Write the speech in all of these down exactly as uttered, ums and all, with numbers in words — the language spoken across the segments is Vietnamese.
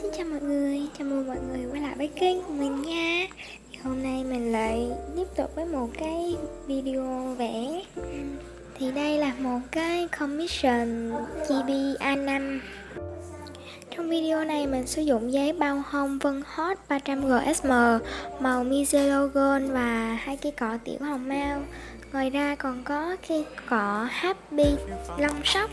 Xin chào mọi người, chào mừng mọi người quay lại với kênh của mình nha. Thì hôm nay mình lại tiếp tục với một cái video vẽ. Thì đây là một cái commission chibi a năm. Trong video này mình sử dụng giấy bao hông Vân Hot ba trăm G S M màu Micello Gold và hai cây cọ tiểu hồng mao. Ngoài ra còn có cây cọ Happy Long Sóc.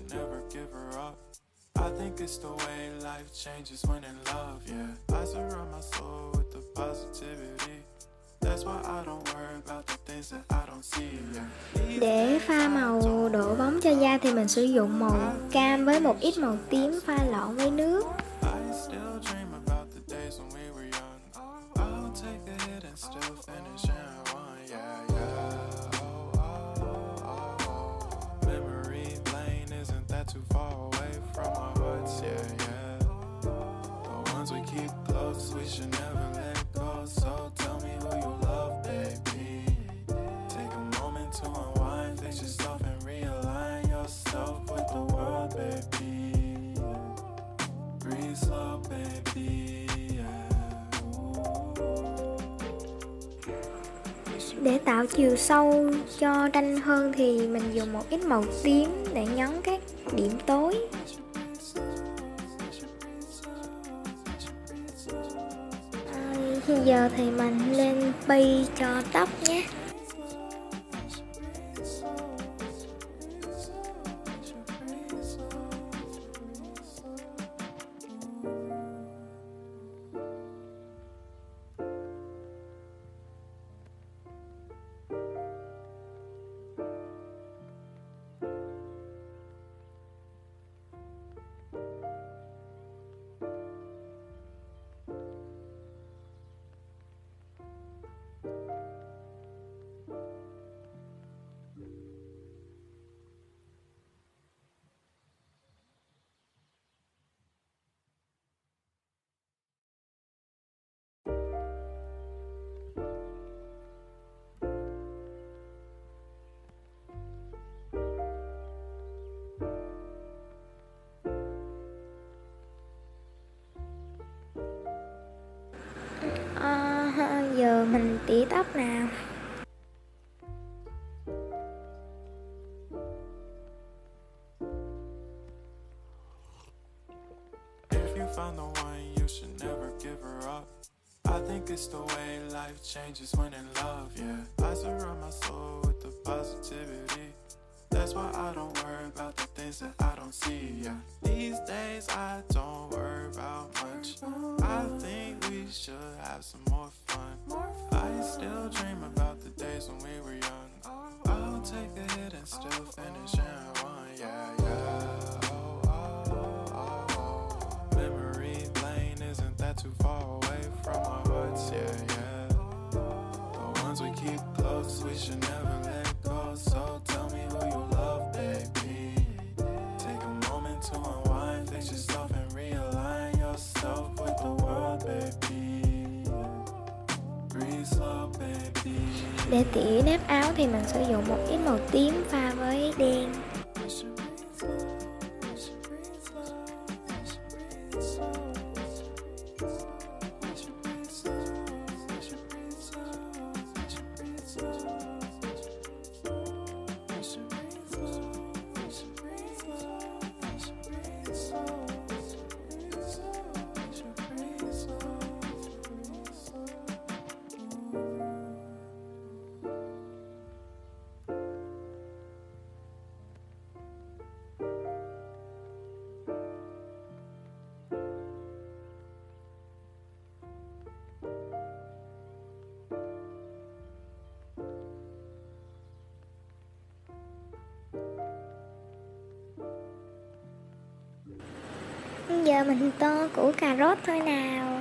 I think it's the way life changes when in love, yeah. I surround my soul with the positivity. That's why I don't worry about the things that I don't see, yeah. Để pha màu độ bóng cho da thì mình sử dụng màu cam với một ít màu tím pha lộn với nước. I still dream about the days when we were young. I'll take a hit and still finish in one, yeah, yeah. Oh, oh, oh, oh. Memory lane, isn't that too far away from our hearts, yeah, yeah. The ones we keep close, we should never let go. So tell me who you love, baby. Take a moment to unwind, fix yourself and realign yourself with the world, baby. Breathe slow, baby, yeah. Để tạo chiều sâu cho tranh hơn thì mình dùng một ít màu tím để nhấn các điểm tối. À, bây giờ thì mình lên bi cho tóc nhé. À, giờ mình tỉa tóc nào. If you found the one, you should never give her up. I think it's the way life changes when in love, yeah. I surround my soul with the positivity. That's why I don't worry about the things that I don't see, yeah. These days I don't worry about much. I think we should have some more fun. I still dream about the days when we were young. I'll take a hit and still finish in one, yeah, yeah. Oh, oh, oh, oh. Memory lane, isn't that too far away from our hearts, yeah, yeah. The ones we keep close, we should never let go. So tell me who you love, baby. Take a moment to unwind, fix yourself and realign yourself with the world, baby. Breathe slow, baby. Để tỉa nếp áo thì mình sử dụng một ít màu tím pha với đen. Giờ mình tô củ cà rốt thôi nào.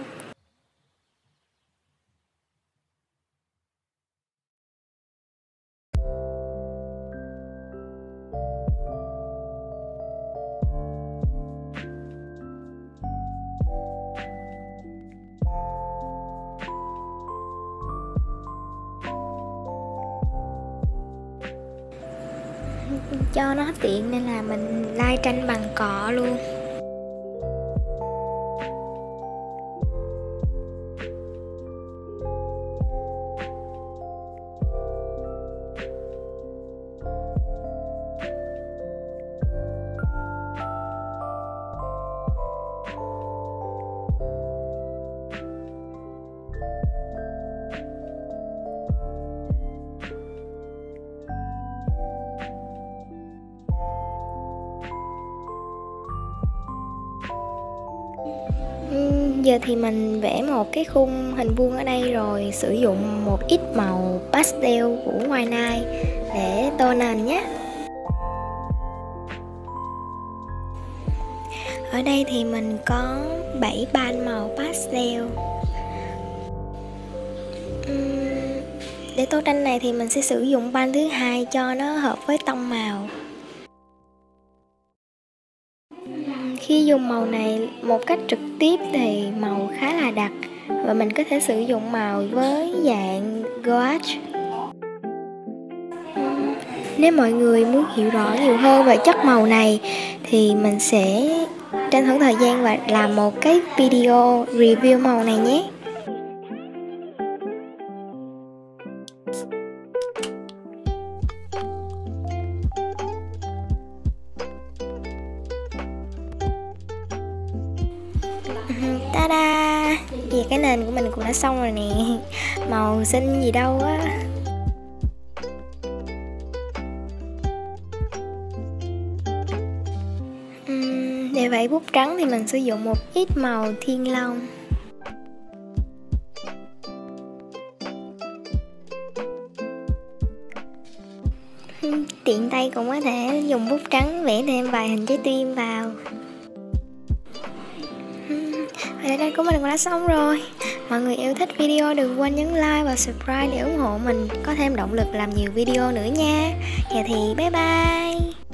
Cho nó tiện nên là mình lai tranh bằng cọ luôn. Uhm, giờ thì mình vẽ một cái khung hình vuông ở đây rồi sử dụng một ít màu pastel của White Night để tô nền nhé. Ở đây thì mình có bảy ban màu pastel. Uhm, để tô tranh này thì mình sẽ sử dụng ban thứ hai cho nó hợp với tông màu. Khi dùng màu này một cách trực tiếp thì màu khá là đặc và mình có thể sử dụng màu với dạng gouache. Nếu mọi người muốn hiểu rõ nhiều hơn về chất màu này thì mình sẽ tranh thủ thời gian và làm một cái video review màu này nhé. Ta-da! Vì cái nền của mình cũng đã xong rồi nè. Màu xinh gì đâu á. uhm, Để vẽ bút trắng thì mình sử dụng một ít màu thiên long. Tiện tay cũng có thể dùng bút trắng vẽ thêm vài hình trái tim vào. Vậy đây của mình cũng đã xong rồi. Mọi người yêu thích video đừng quên nhấn like và subscribe để ủng hộ mình có thêm động lực làm nhiều video nữa nha. Giờ thì bye bye.